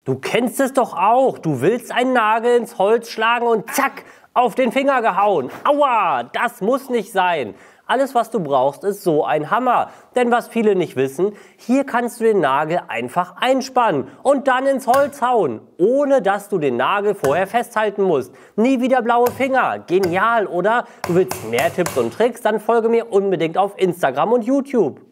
Du kennst es doch auch. Du willst einen Nagel ins Holz schlagen und zack, auf den Finger gehauen. Aua, das muss nicht sein. Alles, was du brauchst, ist so ein Hammer. Denn was viele nicht wissen, hier kannst du den Nagel einfach einspannen und dann ins Holz hauen, ohne dass du den Nagel vorher festhalten musst. Nie wieder blaue Finger. Genial, oder? Du willst mehr Tipps und Tricks? Dann folge mir unbedingt auf Instagram und YouTube.